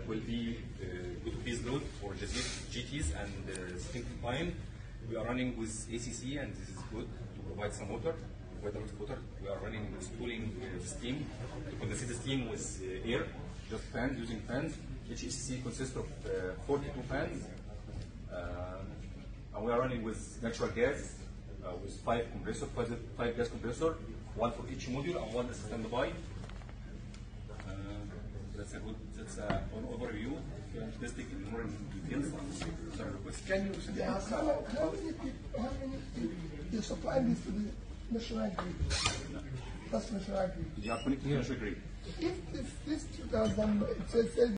will be base load for GTs and steam turbine. We are running with ACC, and this is good to provide some water. We are running with cooling steam to condensate the steam with air, just fans, using fans. Each ACC consists of 42 fans. And we are running with natural gas, with 5 gas compressors, 1 for each module and 1 standby. That's an overview. If you want to dig in more details, can you say how many people you supply this to the national grid? That's national grid. You are connected to national grid. If this 2000, it says